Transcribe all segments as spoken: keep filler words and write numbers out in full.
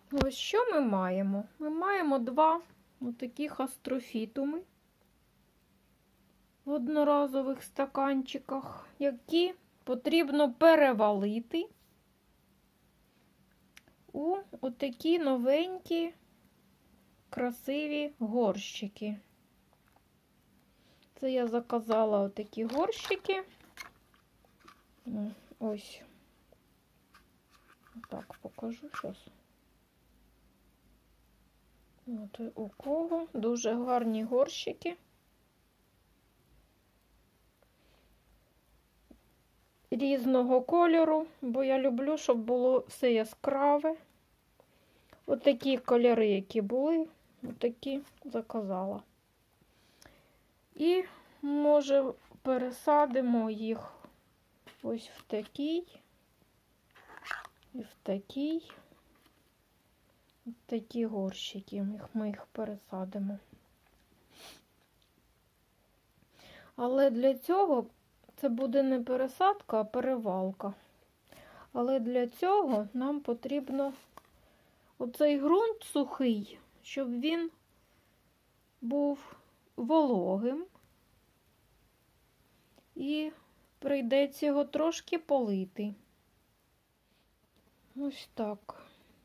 Ось що ми маємо? Ми маємо два отаких астрофітуми в одноразових стаканчиках, які потрібно перевалити у отакі новенькі красиві горщики. Це я заказала отакі горщики. Ось. Так, покажу зараз. От у кого дуже гарні горщики. Різного кольору, бо я люблю, щоб було все яскраве. Отакі кольори, які були, отакі заказала. І, може, пересадимо їх ось в такий і в такий. Ось такі горщики, ми їх пересадимо. Але для цього це буде не пересадка, а перевалка. Але для цього нам потрібно оцей ґрунт сухий, щоб він був вологим. І прийдеться його трошки полити. Ось так.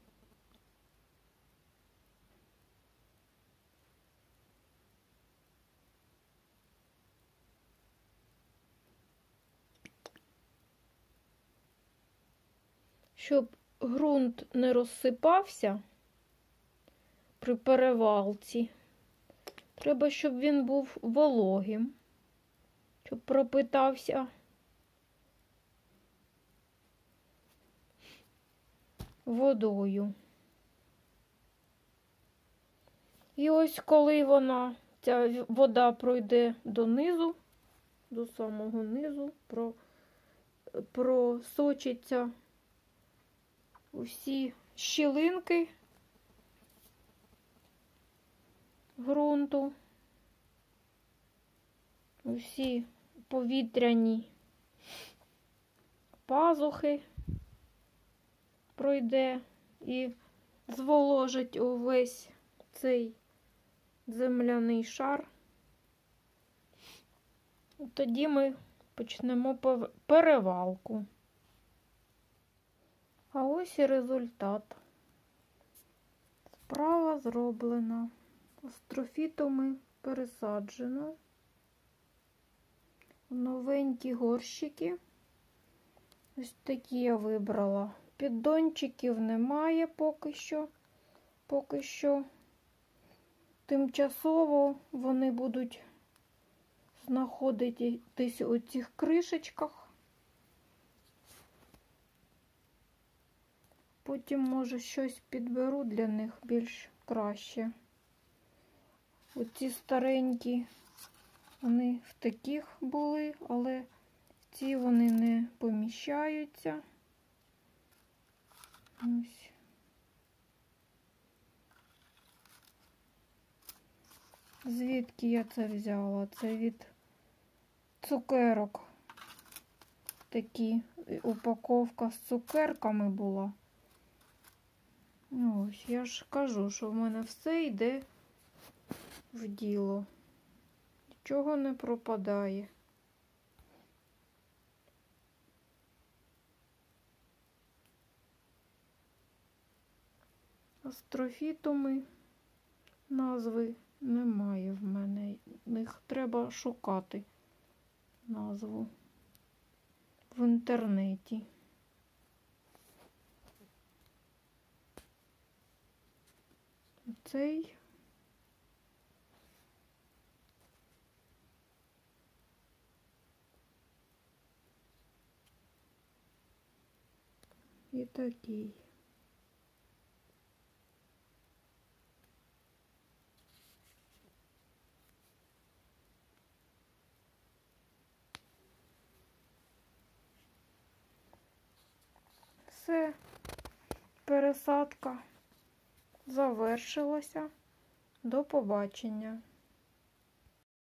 Щоб ґрунт не розсипався при перевалці, треба, щоб він був вологим, щоб пропитався водою. І ось коли вона, ця вода пройде донизу, до самого низу, про, просочиться усі щілинки ґрунту, усі повітряні пазухи пройде і зволожить увесь цей земляний шар. Тоді ми почнемо перевалку. А ось і результат. Справа зроблена. Астрофітуми пересаджено. Новенькі горщики. Ось такі я вибрала. Піддончиків немає поки що. Поки що тимчасово вони будуть знаходитись у цих кришечках. Потім, може, щось підберу для них більш краще. Оці старенькі, вони в таких були, але ці вони не поміщаються. Ось. Звідки я це взяла? Це від цукерок. Такі упаковка з цукерками була. Ось, я ж кажу, що в мене все йде в діло. Нічого не пропадає. Астрофітуми назви немає в мене. Їх треба шукати назву в інтернеті. Цей і такий. Все, пересадка завершилася. До побачення.